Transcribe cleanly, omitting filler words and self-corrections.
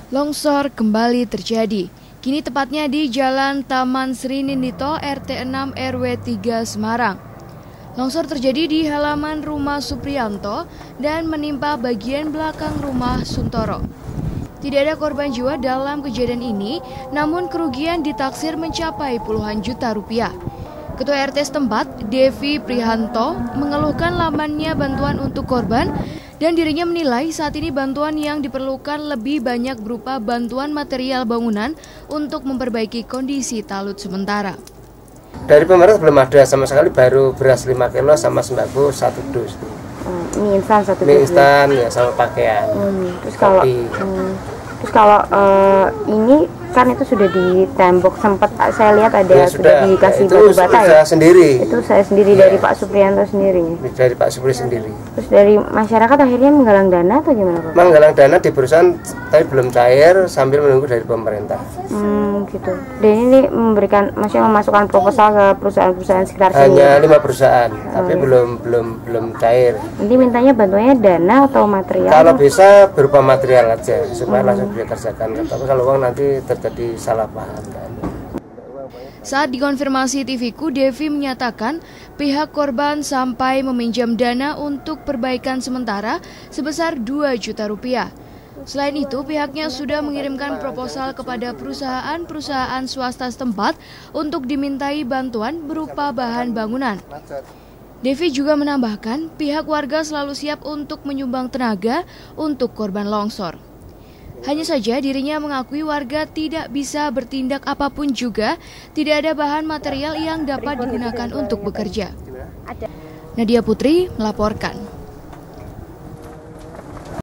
Longsor kembali terjadi. Kini tepatnya di Jalan Taman Sri Nindito, RT 6 RW 3 Semarang. Longsor terjadi di halaman rumah Supriyanto dan menimpa bagian belakang rumah Suntoro. Tidak ada korban jiwa dalam kejadian ini, namun kerugian ditaksir mencapai puluhan juta rupiah. Ketua RT setempat, Devi Prihanto, mengeluhkan lambannya bantuan untuk korban dan dirinya menilai saat ini bantuan yang diperlukan lebih banyak berupa bantuan material bangunan untuk memperbaiki kondisi talut sementara. Dari pemerintah belum ada sama sekali, baru beras 5 kilo sama sembako 1 dus. Mie instan 1 dus. Mie instan ya sama pakaian. Terus kalau ini kan itu sudah di tembok, sempat saya lihat ada ya, sudah dikasih batu bata ya. Sendiri. Itu saya sendiri ya. Dari Pak Supriyanto sendiri. Dari Pak Supri sendiri. Terus dari masyarakat akhirnya menggalang dana atau gimana Pak? Menggalang dana di perusahaan tapi belum cair sambil menunggu dari pemerintah. Gitu. Dan ini memberikan, maksudnya memasukkan proposal ke perusahaan-perusahaan sekitar sini. Hanya 5 perusahaan, tapi belum cair. Nanti mintanya bantuannya dana atau material? Kalau bisa berupa material aja supaya langsung dikerjakan. Tapi kalau uang nanti terjadi salah paham. Saat dikonfirmasi TV-ku, Devi menyatakan pihak korban sampai meminjam dana untuk perbaikan sementara sebesar 2 juta rupiah. Selain itu, pihaknya sudah mengirimkan proposal kepada perusahaan-perusahaan swasta setempat untuk dimintai bantuan berupa bahan bangunan. Devi juga menambahkan pihak warga selalu siap untuk menyumbang tenaga untuk korban longsor. Hanya saja dirinya mengakui warga tidak bisa bertindak apapun juga, tidak ada bahan material yang dapat digunakan untuk bekerja. Nadia Putri melaporkan.